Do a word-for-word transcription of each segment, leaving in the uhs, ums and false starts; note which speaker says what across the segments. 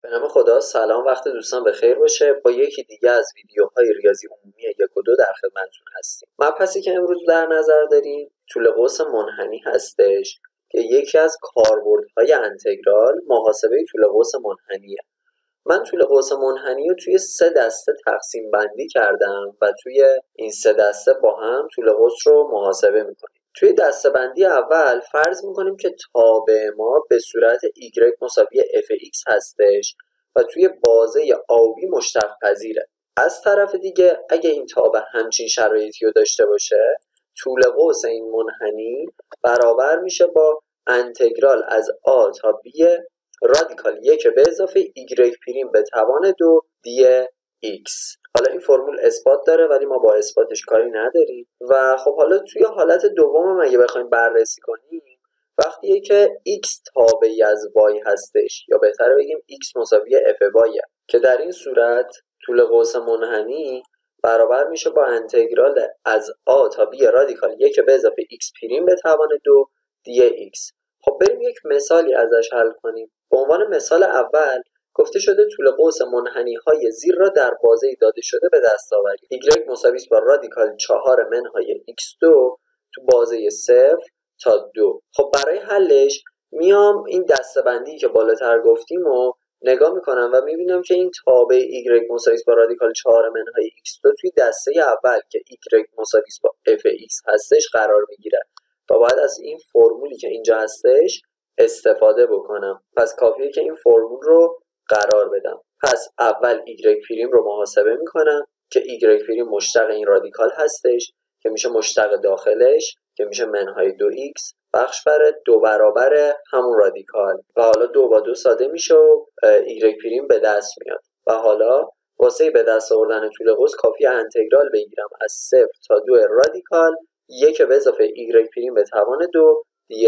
Speaker 1: به نام خدا. سلام، وقت دوستان بخیر باشه. با یکی دیگه از ویدیوهای ریاضی عمومی یک و دو در خدمتتون هستیم. مبحثی که امروز در نظر داریم طول قوس منحنی هستش که یکی از کاربردهای انتگرال محاسبه طول قوس منحنیه. من طول قوس منحنی رو توی سه دسته تقسیم بندی کردم و توی این سه دسته با هم طول قوس رو محاسبه میکنیم. توی دسته بندی اول فرض میکنیم که تابع ما به صورت y مساوی fx هستش و توی بازه آبی مشتق پذیره. از طرف دیگه اگه این تابع همچین شرایطی رو داشته باشه، طول قوس این منحنی برابر میشه با انتگرال از a تا b رادیکال یک به اضافه y پریم به توان دو دی x. حالا این فرمول اثبات داره ولی ما با اثباتش کاری نداریم. و خب حالا توی حالت دوم اگه بخوایم بررسی کنیم، وقتیه که x تابعی از y هستش، یا بهتره بگیم x مساوی f y، که در این صورت طول قوس منحنی برابر میشه با انتگرال از a تا b رادیکال یک به اضافه x پریم به توان دو دی x. خب بریم یک مثالی ازش حل کنیم. به عنوان مثال اول گفته شده طول قوس منحنی های زیر را در بازه داده شده به دست آورید. y مساوی است با رادیکال چهار منهای x دو تو بازه صفر تا دو. خب برای حلش میام این دسته‌بندی که بالاتر گفتیم و نگاه میکنم و میبینم که این تابع y مساوی است با رادیکال چهار منهای x دو توی دسته اول که y مساوی است با fx هستش قرار میگیره و باید از این فرمولی که اینجا هستش استفاده بکنم. پس کافیه که این فرمول رو قرار بدم. پس اول y پریم رو محاسبه میکنم که y پریم مشتق این رادیکال هستش که میشه مشتق داخلش که میشه منهای دو x بخش بر دو برابر همون رادیکال و حالا دو با دو ساده میشه و y پریم به دست میاد. و حالا واسه به دست آوردن طول قوس کافیه انتگرال بگیرم از صفر تا دو رادیکال یک به اضافه y پریم به توان دو دی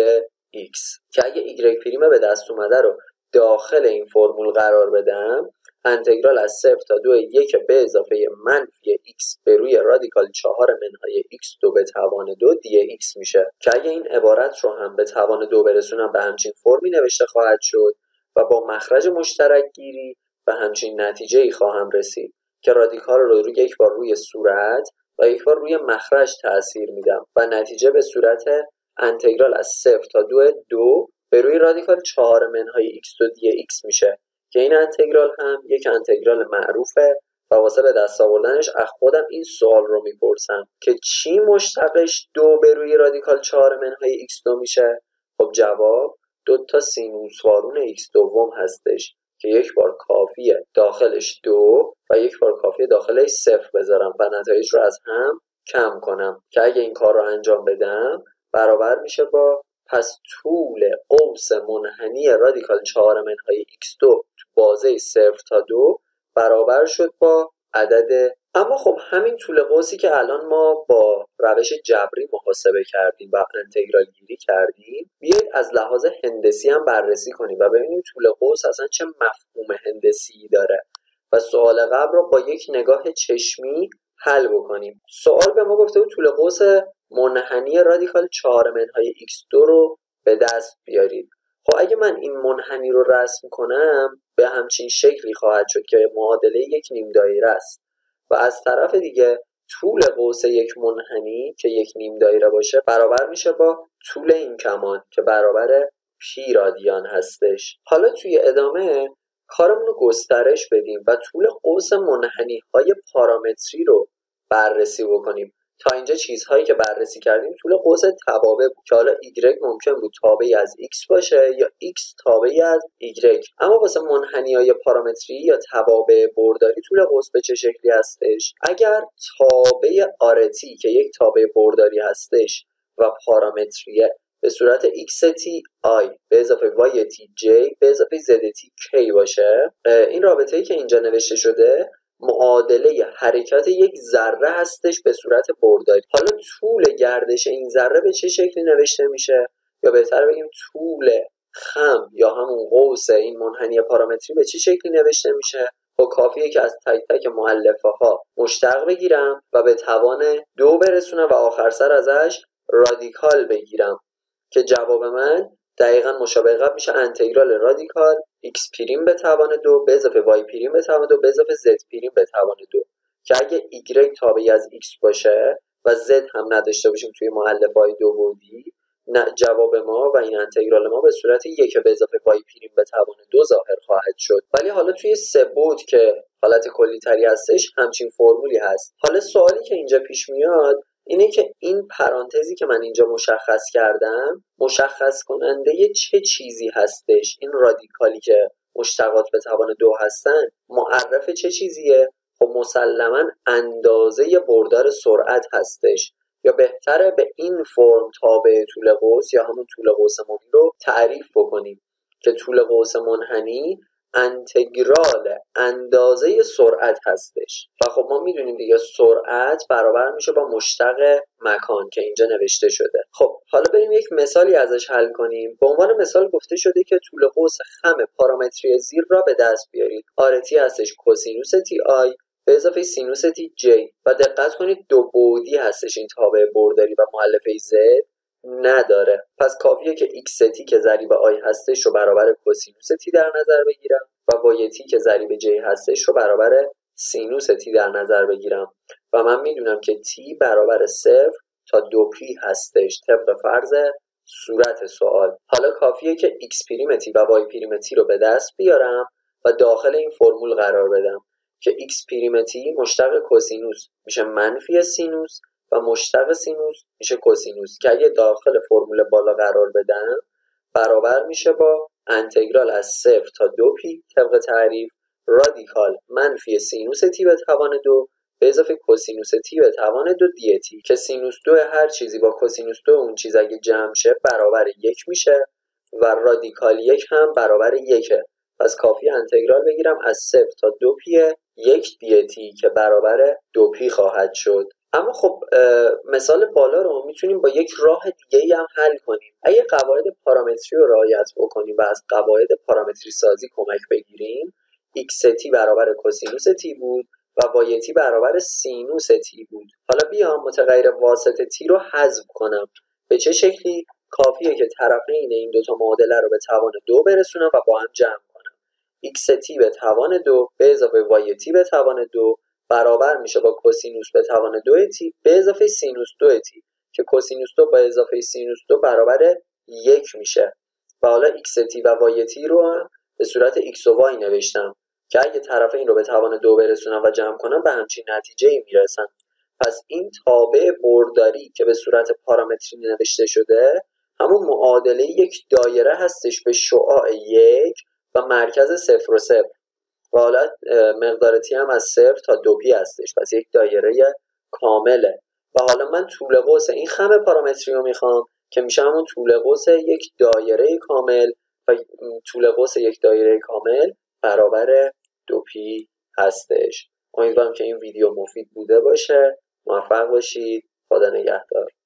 Speaker 1: x، که اگه y پریم به دست اومده رو داخل این فرمول قرار بدم، انتگرال از صفر تا دو یک به اضافه منفی x به روی رادیکال چهار منهای x دو به توان دو دی x میشه، که اگه این عبارت رو هم به توان دو برسونم به همچین فرمی نوشته خواهد شد و با مخرج مشترک گیری به همچین نتیجه ای خواهم رسید که رادیکال رو روی یک بار روی صورت و یک بار روی مخرج تأثیر میدم و نتیجه به صورت انتگرال از صفر تا دو دو به روی رادیکال چهار منهای x دو دی x میشه، که این انتگرال هم یک انتگرال معروفه و واسه به دست آوردنش از خودم این سوال رو میپرسم که چی مشتقش دو به روی رادیکال چهار منهای x دو میشه؟ خب جواب دو تا سینوس وارون x دوم هستش که یک بار کافیه داخلش دو و یک بار کافیه داخلش صفر بذارم و نتایج رو از هم کم کنم، که اگه این کار رو انجام بدم برابر میشه با پس طول قوس منحنی رادیکال چهار منهای x دو تو بازه صفر تا دو برابر شد با عدد. اما خب همین طول قوسی که الان ما با روش جبری محاسبه کردیم و انتگرال گیری کردیم، بیایید از لحاظ هندسی هم بررسی کنیم و ببینیم طول قوس اصلا چه مفهوم هندسی داره و سوال قبل رو با یک نگاه چشمی حل بکنیم. سوال به ما گفته بود طول قوس منحنی رادیکال چهار منهای x دو رو به دست بیارید. خب اگه من این منحنی رو رسم کنم به همچین شکلی خواهد شد که معادله یک نیم دایره است و از طرف دیگه طول قوس یک منحنی که یک نیم دایره باشه برابر میشه با طول این کمان که برابر پی رادیان هستش. حالا توی ادامه کارمون رو گسترش بدیم و طول قوس منحنی های پارامتری رو بررسی بکنیم. تا اینجا چیزهایی که بررسی کردیم طول قوس توابع بود که حالا y ممکن بود تابعی از x باشه یا x تابعی از y. اما واسه منحنی‌های پارامتری یا توابع برداری طول قوس به چه شکلی هستش؟ اگر تابع آرتی که یک تابع برداری هستش و پارامتریه به صورت x t i به اضافه y t j به اضافه z t k باشه، این رابطه‌ای که اینجا نوشته شده معادله حرکت یک ذره هستش به صورت برداری. حالا طول گردش این ذره به چه شکلی نوشته میشه، یا بهتر بگیم طول خم یا همون قوس این منحنی پارامتری به چه شکلی نوشته میشه؟ با کافیه که از تک تک مؤلفه ها مشتق بگیرم و به توان دو برسونم و آخر سر ازش رادیکال بگیرم، که جواب من دقیقا مشابه قبل میشه انتگرال رادیکال x پریم به توان دو به اضافه y پریم به توان دو به اضافه z پریم به توان دو که اگه y تابعی از x باشه و z هم نداشته باشیم توی مؤلفه‌های دو بعدی، جواب ما و این انتگرال ما به صورت یک به اضافه y پریم به توان دو ظاهر خواهد شد. ولی حالا توی سه بعد که حالت کلی تری هستش همچین فرمولی هست. حالا سوالی که اینجا پیش میاد اینه که این پرانتزی که من اینجا مشخص کردم مشخص کننده چه چیزی هستش؟ این رادیکالی که مشتقات به توان دو هستن معرف چه چیزیه؟ خب مسلما اندازه بردار سرعت هستش، یا بهتره به این فرم تابع طول قوس یا همون طول قوس منحنی رو تعریف بکنیم که طول قوس منحنی انتگرال اندازه سرعت هستش و خب ما میدونیم دیگه سرعت برابر میشه با مشتق مکان که اینجا نوشته شده. خب حالا بریم یک مثالی ازش حل کنیم. به عنوان مثال گفته شده که طول قوس خم پارامتری زیر را به دست بیارید. آرتی هستش کوسینوس تی آی به اضافه سینوس تی جی و دقت کنید دو بعدی هستش این تابع برداری و مؤلفه z نداره. پس کافیه که ایکس تی که ضریب آی هستش رو برابر کوسینوس تی در نظر بگیرم و وای تی که ضریب جی هستش رو برابر سینوس تی در نظر بگیرم و من میدونم که تی برابر صفر تا دو پی هستش طبق فرض صورت سوال. حالا کافیه که ایکس پریم تی و وای پریم تی رو به دست بیارم و داخل این فرمول قرار بدم که ایکس پریم تی مشتق کوسینوس میشه منفی سینوس و مشتق سینوس میشه کوسینوس که اگه داخل فرمول بالا قرار بدم برابر میشه با انتگرال از صفر تا دو پی طبق تعریف رادیکال منفی سینوس تی به توان دو به اضافه کوسینوس تی به توان دو دی تی که سینوس دو هر چیزی با کوسینوس دو اون چیز اگه جمع شه برابر یک میشه و رادیکال یک هم برابر یکه. پس کافی انتگرال بگیرم از صفر تا دو پی یک دی تی که برابر دو پی خواهد شد. اما خب مثال بالا رو میتونیم با یک راه دیگه هم حل کنیم. اگه قواعد پارامتری رو رعایت بکنیم و از قواعد پارامتری سازی کمک بگیریم، ایکس تی برابر کوسینوس تی بود و وای تی برابر سینوس تی بود. حالا بیام متغیر واسط تی رو حذف کنم. به چه شکلی؟ کافیه که طرفین این دوتا معادله رو به توان دو برسونم و با هم جمع کنم. ایکس تی به توان دو به اضافه وای تی به توان دو برابر میشه با کوسینوس به توان دو تی به اضافه سینوس دو تی که کوسینوس دو با اضافه سینوس دو برابر یک میشه و حالا ایکس تی و وای تی رو هم به صورت ایکس و وای نوشتم که اگه طرفین رو به توان دو برسونم و جمع کنم به همچین نتیجه میرسم. پس این تابع برداری که به صورت پارامتری نوشته شده همون معادله یک دایره هستش به شعاع یک و مرکز صفر و صفر و حالا مقدار تی هم از صفر تا دو پی هستش. پس یک دایره کامله و حالا من طول قوس این خم پارامتری رو میخوام که میشه همون طول قوس یک دایره کامل و طول قوس یک دایره کامل برابر دو پی هستش. امیدوارم که این ویدیو مفید بوده باشه. موفق باشید. خدا نگهدار.